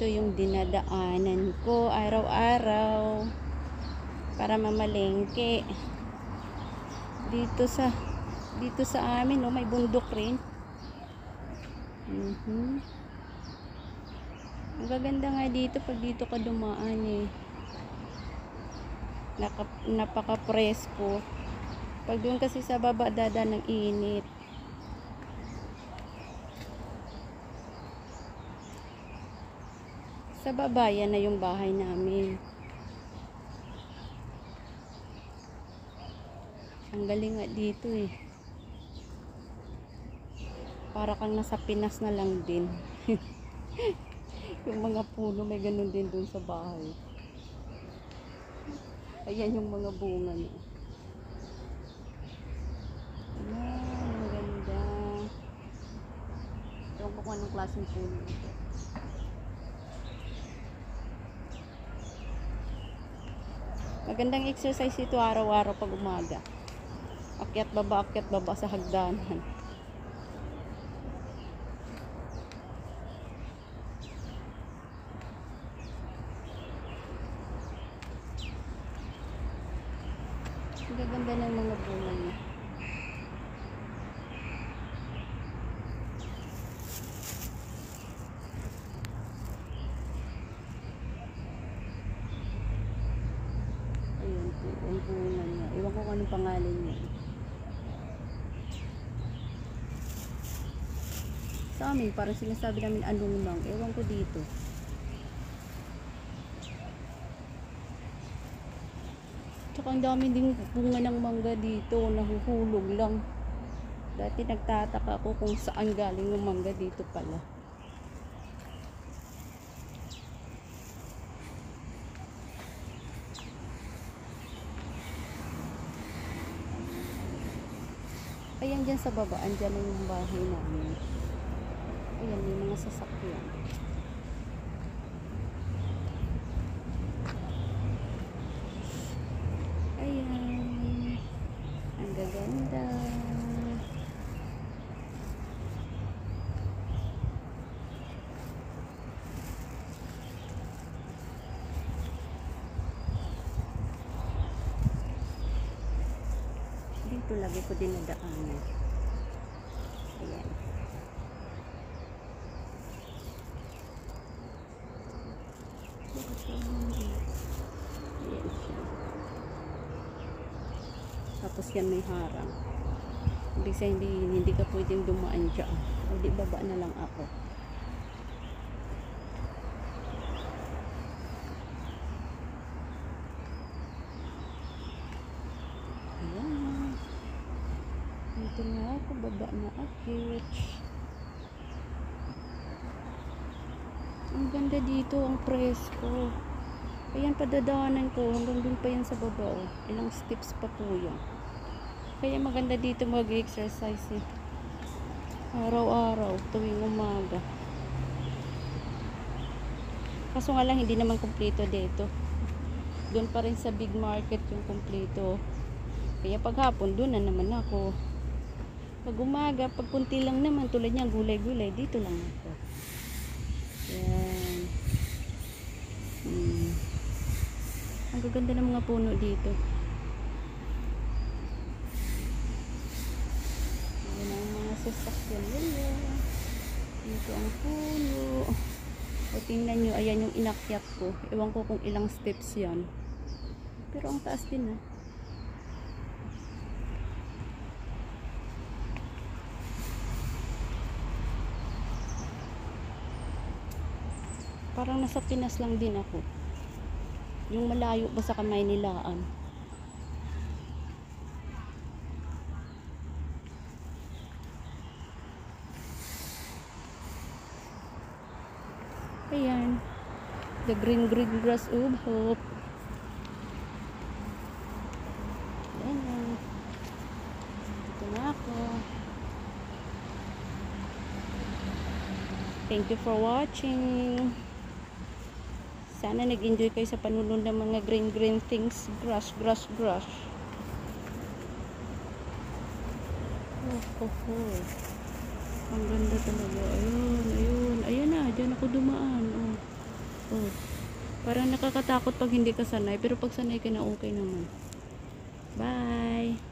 Ito yung dinadaanan ko araw-araw para mamalengke. Dito sa amin, may bundok rin. Ang gaganda nga dito pag dito ka dumaan eh. Napaka-presko. Pag doon kasi sa baba dada ng init. Sa baba yan na yung bahay namin. Ang galing nga dito eh. Para kang nasa Pinas na lang din. Yung mga puno may ganun din dun sa bahay. Ayan yung mga bunga niya. Ayan, ang ganda. Ewan ko kung anong klaseng puno ito. Magandang exercise ito araw-araw pag umaga. Akyat baba sa hagdanan. Ang gaganda ng mga bunga niya. Ayan po, ang bunga niya. Ewan ko kung anong pangalan niya. Sa amin, parang sinasabi namin anunang. Ewan ko dito. Tsaka ang dami ding bunga ng mangga dito. Nahuhulog lang. Dati nagtataka ako kung saan galing yung mangga dito pala. Ayan dyan sa baba, andyan na yung bahay namin. Ayan, yung mga sasakyan. Ayan. Ang gaganda. Dito lagi ko dinadaanan. Ayan. Ayan siya. Tapos yan may harang. Ibig sabihin, hindi ka pwedeng dumaan dyan. O di baba na lang ako. Ayan. Dito na ako, baba na akit. Ang ganda dito, ang presko. Ayan, padadaanan ko. Hanggang dun pa yan sa baba. Oh. Ilang steps pa po yan. Kaya maganda dito mag-exercise eh. Araw-araw, tuwing umaga. Kaso nga lang, hindi naman kumpleto dito. Doon pa rin sa big market yung kumpleto. Kaya paghapon, doon na naman ako. Pag umaga, pag kunti lang naman, tulad niya, gulay-gulay, dito lang ako. Yan. Ang gaganda ng mga puno dito. Ayan ang mga sasakyan nila. Dito ang puno. O tingnan nyo, ayan yung inakyat ko. Ewan ko kung ilang steps yan. Pero ang taas din ah. Parang nasa Pinas lang din ako. Yung malayo ba sa Kamaynilaan. Ayan. The green grass of hope. Ayan. Dito na ako. Thank you for watching. Sana nag-enjoy kayo sa panunod ng mga green things. Grass. Oh. Ang ganda talaga. Ayun na. Diyan ako dumaan. Oh. Oh, parang nakakatakot pag hindi ka sanay, pero pag sanay ka na okay naman. Bye!